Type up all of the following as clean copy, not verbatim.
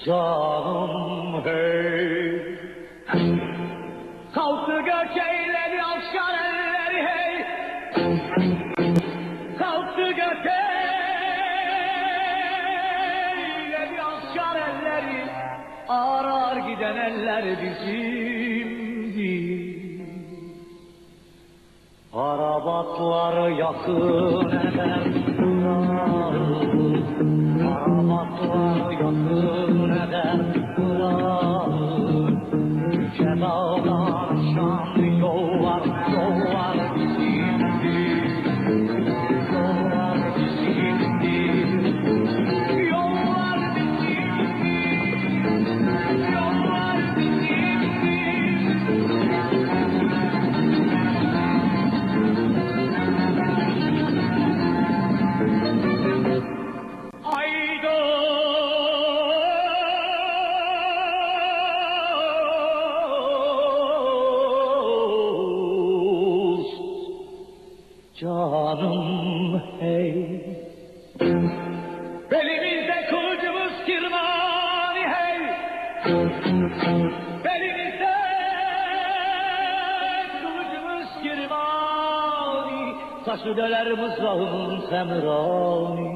Canım hey, kalktı göç eyledi akşam elleri hey, kalktı göç eyledi akşam elleri, arar giden eller bizimdi. Arabatlar yakın eder kuralı, arabatlar yakın eder kuralı. Yüce dağlar şan yollar, yollar bizimdi, yollar bizimdi, yollar bizimdi, yollar bizimdi. Canım hey, belimizde kılıcımız kirmani hey, belimizde kılıcımız kirmani, taşı döler mızrağımın semrani.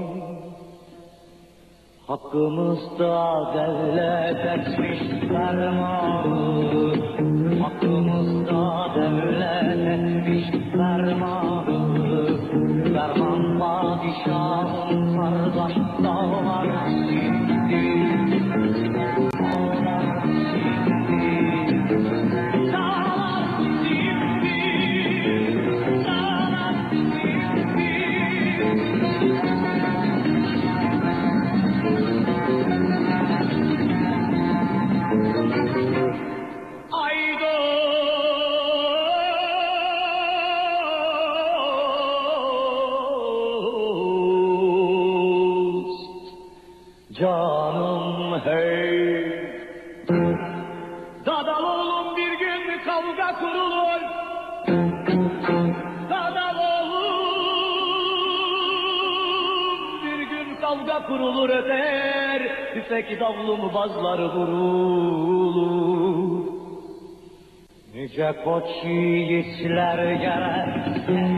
Hakkımızda devlet etmiş fermanı, hakkımızda devlet etmiş fermanı. Ferman padişahın kardeş dağlar bizimdi, dağlar bizimdi, dağlar bizimdi, dağlar bizimdi. Canım hey, Dadaloğlum bir gün kavga kurulur, Dadaloğlum bir gün kavga kurulur eder, tüfek davlumu bazları vurulur. Nice koç yiğitler gerer,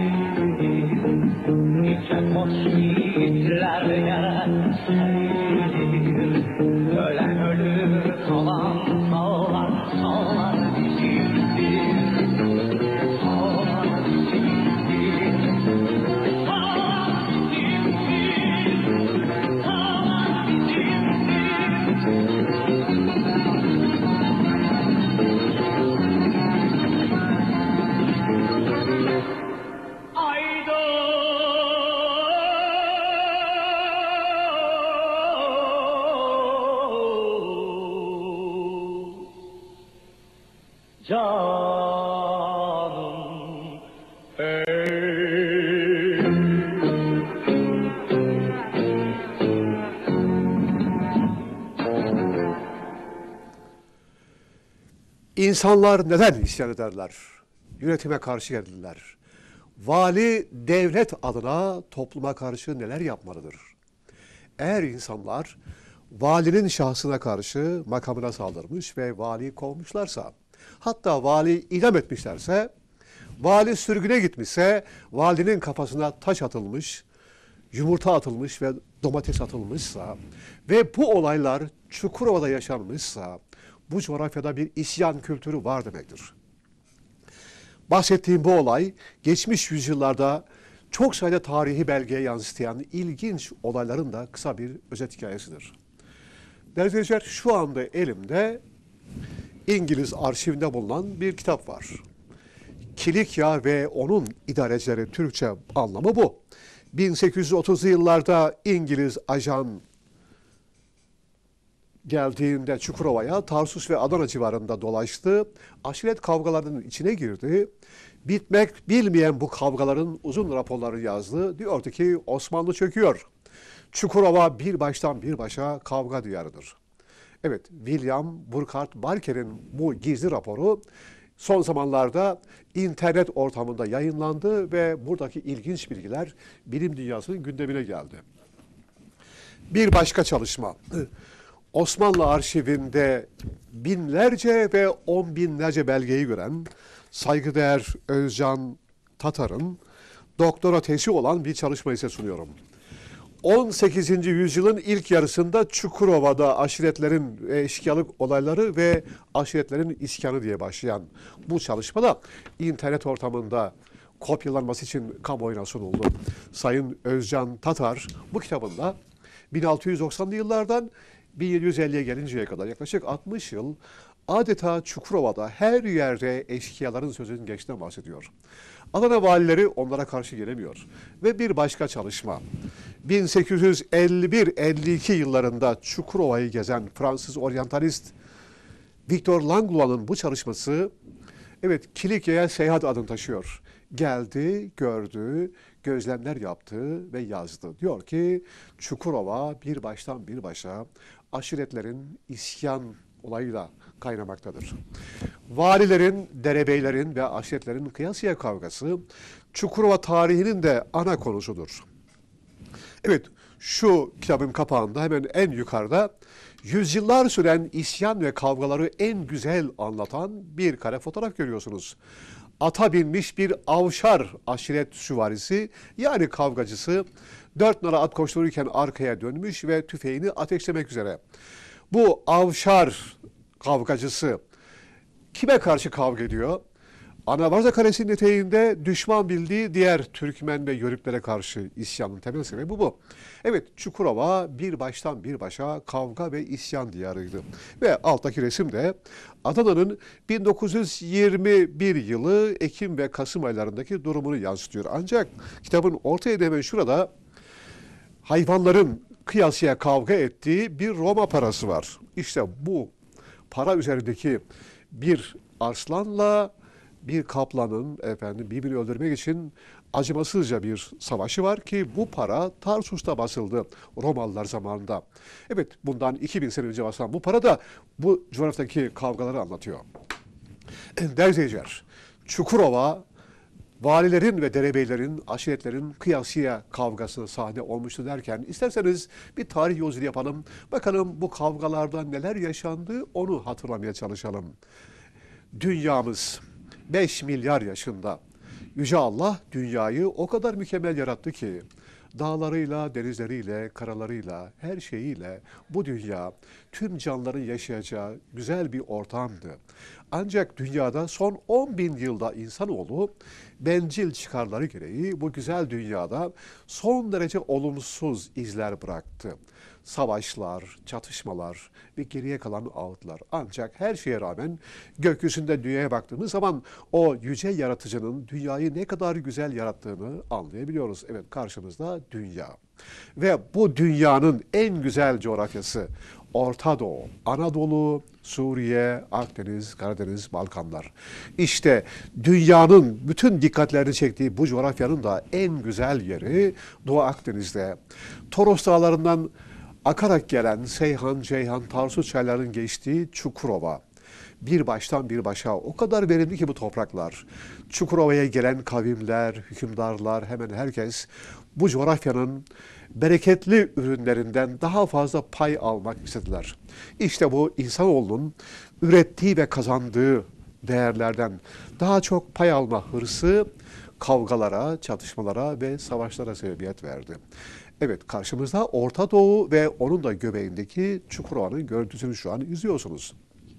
nice koç yiğitler gerer, ölen ölür, kalan sağlar, sağlar bizimdi, sağlar bizimdi, sağlar bizimdi, sağlar bizimdi. Canım ey. İnsanlar neden isyan ederler? Yönetime karşı gelirler. Vali devlet adına topluma karşı neler yapmalıdır? Eğer insanlar valinin şahsına karşı makamına saldırmış ve valiyi kovmuşlarsa, hatta vali idam etmişlerse, vali sürgüne gitmişse, valinin kafasına taş atılmış, yumurta atılmış ve domates atılmışsa ve bu olaylar Çukurova'da yaşanmışsa, bu coğrafyada bir isyan kültürü var demektir. Bahsettiğim bu olay, geçmiş yüzyıllarda çok sayıda tarihi belgeye yansıtan ilginç olayların da kısa bir özet hikayesidir. Değerli izleyiciler, şu anda elimde İngiliz arşivinde bulunan bir kitap var. Kilikya ve onun idarecileri, Türkçe anlamı bu. 1830'lu yıllarda İngiliz ajan geldiğinde Çukurova'ya, Tarsus ve Adana civarında dolaştı. Aşiret kavgalarının içine girdi. Bitmek bilmeyen bu kavgaların uzun raporları yazdı. Diyordu ki Osmanlı çöküyor. Çukurova bir baştan bir başa kavga diyarıdır. Evet, William Burkhard Barker'in bu gizli raporu son zamanlarda internet ortamında yayınlandı ve buradaki ilginç bilgiler bilim dünyasının gündemine geldi. Bir başka çalışma. Osmanlı arşivinde binlerce ve on binlerce belgeyi gören saygıdeğer Özcan Tatar'ın doktora tezi olan bir çalışmayı size sunuyorum. 18. yüzyılın ilk yarısında Çukurova'da aşiretlerin eşkıyalık olayları ve aşiretlerin iskanı diye başlayan bu çalışmada internet ortamında kopyalanması için kamuoyuna sunuldu. Sayın Özcan Tatar bu kitabında 1690'lı yıllardan 1750'ye gelinceye kadar yaklaşık 60 yıl adeta Çukurova'da her yerde eşkıyaların sözünün geçtiğinden bahsediyor. Adana valileri onlara karşı gelemiyor. Ve bir başka çalışma. 1851-52 yıllarında Çukurova'yı gezen Fransız oryantalist Victor Langlois'ın bu çalışması, evet, Kilikya'ya seyahat adını taşıyor. Geldi, gördü, gözlemler yaptı ve yazdı. Diyor ki Çukurova bir baştan bir başa aşiretlerin isyan olayıyla kaynamaktadır. Valilerin, derebeylerin ve aşiretlerin kıyasıya kavgası Çukurova tarihinin de ana konusudur. Evet, şu kitabın kapağında hemen en yukarıda yüzyıllar süren isyan ve kavgaları en güzel anlatan bir kare fotoğraf görüyorsunuz. Ata binmiş bir avşar aşiret süvarisi, yani kavgacısı, 4 nara at koştururken arkaya dönmüş ve tüfeğini ateşlemek üzere. Bu avşar kavgacısı kime karşı kavga ediyor? Anavarza Kalesi'nin eteğinde düşman bildiği diğer Türkmen ve Yörüklere karşı isyanın temel sebebi bu. Evet, Çukurova bir baştan bir başa kavga ve isyan diyarıydı. Ve alttaki resim de Adana'nın 1921 yılı Ekim ve Kasım aylarındaki durumunu yansıtıyor. Ancak kitabın ortaya hemen şurada hayvanların kıyasıya kavga ettiği bir Roma parası var. İşte bu para üzerindeki bir arslanla bir kaplanın birbirini öldürmek için acımasızca bir savaşı var ki bu para Tarsus'ta basıldı Romalılar zamanında. Evet, bundan 2000 sene önce basılan bu para da bu coğrafyadaki kavgaları anlatıyor. Değerli izleyiciler, Çukurova valilerin ve derebeylerin, aşiretlerin kıyasıya kavgasına sahne olmuştu derken isterseniz bir tarih yolculuğu yapalım. Bakalım bu kavgalarda neler yaşandı, onu hatırlamaya çalışalım. Dünyamız 5 milyar yaşında. Yüce Allah dünyayı o kadar mükemmel yarattı ki dağlarıyla, denizleriyle, karalarıyla, her şeyiyle bu dünya tüm canlıların yaşayacağı güzel bir ortamdı. Ancak dünyada son 10 bin yılda insanoğlu bencil çıkarları gereği bu güzel dünyada son derece olumsuz izler bıraktı. Savaşlar, çatışmalar ve geriye kalan ağıtlar. Ancak her şeye rağmen gökyüzünde dünyaya baktığımız zaman o yüce yaratıcının dünyayı ne kadar güzel yarattığını anlayabiliyoruz. Evet, karşımızda dünya. Ve bu dünyanın en güzel coğrafyası Orta Doğu, Anadolu, Suriye, Akdeniz, Karadeniz, Balkanlar. İşte dünyanın bütün dikkatlerini çektiği bu coğrafyanın da en güzel yeri Doğu Akdeniz'de. Toros Dağları'ndan akarak gelen Seyhan, Ceyhan, Tarsus çaylarının geçtiği Çukurova. Bir baştan bir başa o kadar verimli ki bu topraklar. Çukurova'ya gelen kavimler, hükümdarlar, hemen herkes bu coğrafyanın bereketli ürünlerinden daha fazla pay almak istediler. İşte bu insanoğlunun ürettiği ve kazandığı değerlerden daha çok pay alma hırsı kavgalara, çatışmalara ve savaşlara sebebiyet verdi. Evet, karşımızda Orta Doğu ve onun da göbeğindeki Çukurova'nın görüntüsünü şu an izliyorsunuz.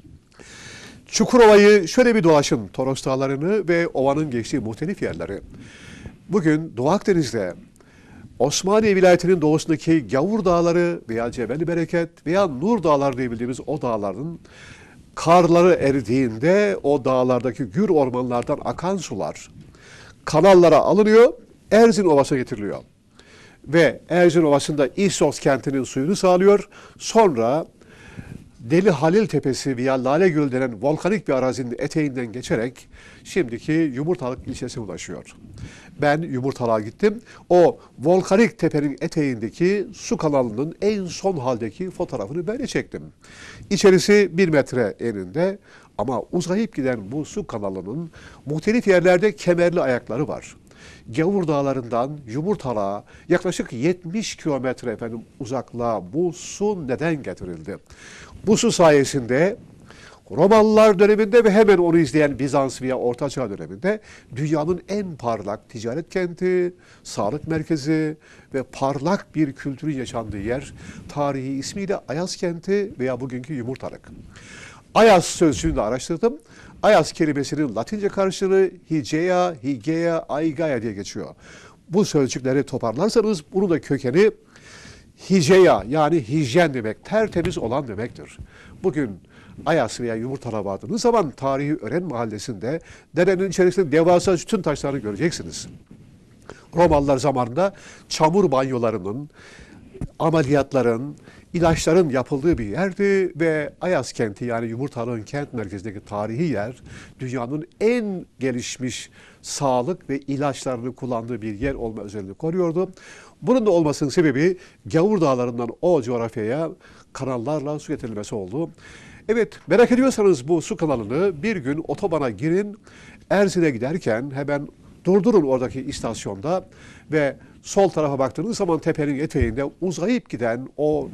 Çukurova'yı şöyle bir dolaşın, Toros Dağları'nı ve ovanın geçtiği muhtelif yerleri. Bugün Doğu Akdeniz'de Osmaniye vilayetinin doğusundaki Gavur Dağları veya Cebel-i Bereket veya Nur Dağları diye bildiğimiz o dağların karları eridiğinde o dağlardaki gür ormanlardan akan sular kanallara alınıyor, Erzin Ovası'na getiriliyor. Ve Erzin Ovası'nda İssos kentinin suyunu sağlıyor. Sonra Deli Halil Tepesi veya Lale Göl denen volkanik bir arazinin eteğinden geçerek şimdiki Yumurtalık ilçesine ulaşıyor. Ben Yumurtalık'a gittim. O volkanik tepenin eteğindeki su kanalının en son haldeki fotoğrafını ben de çektim. İçerisi 1 metre eninde ama uzayıp giden bu su kanalının muhtelif yerlerde kemerli ayakları var. Gavur Dağları'ndan Yumurtalığa yaklaşık 70 kilometre uzaklığa bu su neden getirildi? Bu su sayesinde Romalılar döneminde ve hemen onu izleyen Bizans veya Orta Çağ döneminde dünyanın en parlak ticaret kenti, sağlık merkezi ve parlak bir kültürün yaşandığı yer, tarihi ismiyle Ayas kenti veya bugünkü Yumurtalık. Ayas sözcüğünü de araştırdım. Ayas kelimesinin Latince karşılığı Higea, Higea, Aigaya diye geçiyor. Bu sözcükleri toparlarsanız bunun da kökeni Higea yani hijyen demek, tertemiz olan demektir. Bugün Ayas veya Yumurtalığa vardığınız zaman tarihi Ören Mahallesi'nde derenin içerisinde devasa sütun taşlarını göreceksiniz. Romalılar zamanında çamur banyolarının, ameliyatların, ilaçların yapıldığı bir yerdi ve Ayas kenti yani Yumurtalık'ın kent merkezindeki tarihi yer dünyanın en gelişmiş sağlık ve ilaçlarını kullandığı bir yer olma özelliğini koruyordu. Bunun da olmasının sebebi Gavur Dağları'ndan o coğrafyaya kanallarla su getirilmesi oldu. Evet, merak ediyorsanız bu su kanalını bir gün otobana girin, Erzin'e giderken hemen durdurun oradaki istasyonda ve sol tarafa baktığınız zaman tepenin eteğinde uzayıp giden o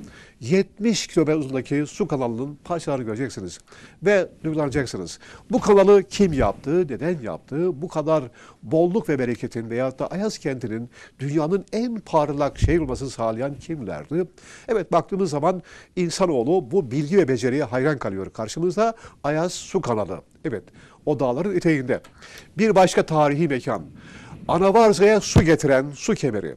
70 kilometre uzundaki su kanalının parçalarını göreceksiniz. Ve duygulanacaksınız. Bu kanalı kim yaptı, neden yaptı? Bu kadar bolluk ve bereketin veyahut da Ayas kentinin dünyanın en parlak şehir olmasını sağlayan kimlerdi? Evet, baktığımız zaman insanoğlu bu bilgi ve beceriye hayran kalıyor. Karşımızda Ayas su kanalı. Evet, o dağların eteğinde. Bir başka tarihi mekan. Anavarza'ya su getiren su kemeri.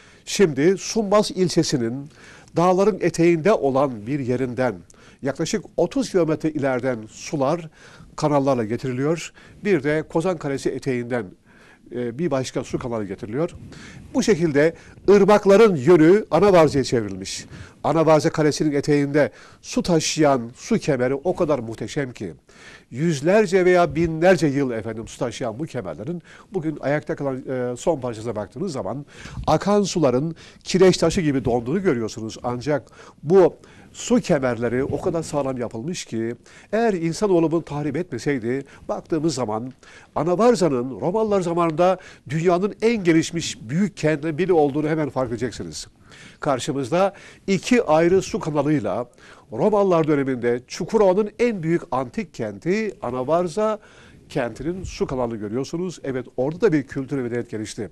Şimdi Sumbas ilçesinin dağların eteğinde olan bir yerinden yaklaşık 30 kilometre ileriden sular kanallarla getiriliyor. Bir de Kozan Kalesi eteğinden bir başka su kanalı getiriliyor. Bu şekilde ırmakların yönü Anavarza'ya çevrilmiş. Anavarza Kalesi'nin eteğinde su taşıyan su kemeri o kadar muhteşem ki yüzlerce veya binlerce yıl su taşıyan bu kemerlerin bugün ayakta kalan son parçasına baktığınız zaman akan suların kireç taşı gibi donduğunu görüyorsunuz. Ancak bu su kemerleri o kadar sağlam yapılmış ki eğer insanoğlu bunu tahrip etmeseydi baktığımız zaman Anavarza'nın Romalılar zamanında dünyanın en gelişmiş büyük kentlerinden biri olduğunu hemen fark edeceksiniz. Karşımızda iki ayrı su kanalıyla Romalılar döneminde Çukurova'nın en büyük antik kenti Anavarza kentinin su kanalını görüyorsunuz. Evet, orada da bir kültür ve medeniyet gelişti.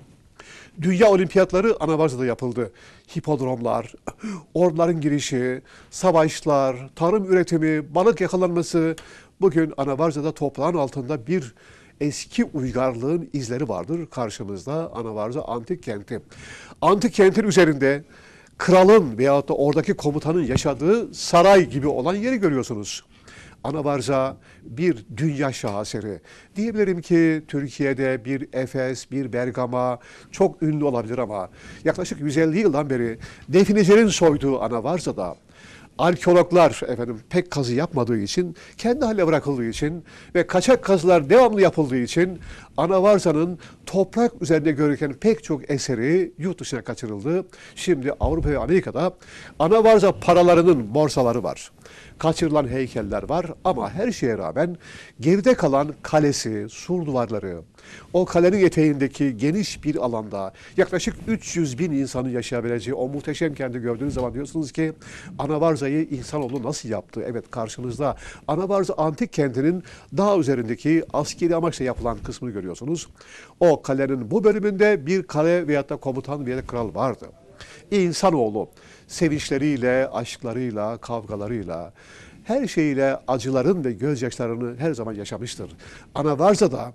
Dünya olimpiyatları Anavarza'da yapıldı. Hipodromlar, orduların girişi, savaşlar, tarım üretimi, balık yakalanması. Bugün Anavarza'da toprağın altında bir eski uygarlığın izleri vardır. Karşımızda Anavarza antik kenti. Antik kentin üzerinde kralın veyahut da oradaki komutanın yaşadığı saray gibi olan yeri görüyorsunuz. Anavarza bir dünya şaheseri. Diyebilirim ki Türkiye'de bir Efes, bir Bergama çok ünlü olabilir ama yaklaşık 150 yıldan beri definecilerin soyduğu Anavarza'da arkeologlar pek kazı yapmadığı için, kendi haline bırakıldığı için ve kaçak kazılar devamlı yapıldığı için Anavarza'nın toprak üzerinde görürken pek çok eseri yurt dışına kaçırıldı. Şimdi Avrupa ve Amerika'da Anavarza paralarının borsaları var. Kaçırılan heykeller var ama her şeye rağmen geride kalan kalesi, sur duvarları, o kalenin eteğindeki geniş bir alanda yaklaşık 300 bin insanın yaşayabileceği o muhteşem kenti gördüğünüz zaman diyorsunuz ki Anavarza'yı insanoğlu nasıl yaptı? Evet, karşınızda Anavarza antik kentinin dağ üzerindeki askeri amaçla yapılan kısmını görüyorsunuz. O kalenin bu bölümünde bir kale veyahut da komutan veya kral vardı. İnsanoğlu sevinçleriyle, aşklarıyla, kavgalarıyla, her şeyiyle acıların ve gözyaşlarını her zaman yaşamıştır. Anavarza'da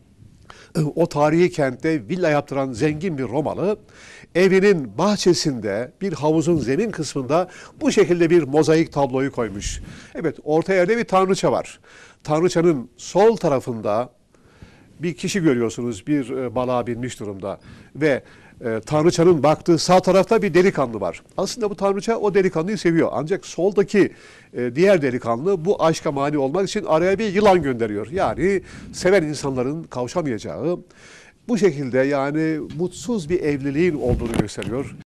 o tarihi kentte villa yaptıran zengin bir Romalı evinin bahçesinde bir havuzun zemin kısmında bu şekilde bir mozaik tabloyu koymuş. Evet, orta yerde bir tanrıça var. Tanrıçanın sol tarafında bir kişi görüyorsunuz, bir balığa binmiş durumda ve tanrıçanın baktığı sağ tarafta bir delikanlı var. Aslında bu tanrıça o delikanlıyı seviyor. Ancak soldaki diğer delikanlı bu aşka mani olmak için araya bir yılan gönderiyor. Yani seven insanların kavuşamayacağı, bu şekilde yani mutsuz bir evliliğin olduğunu gösteriyor.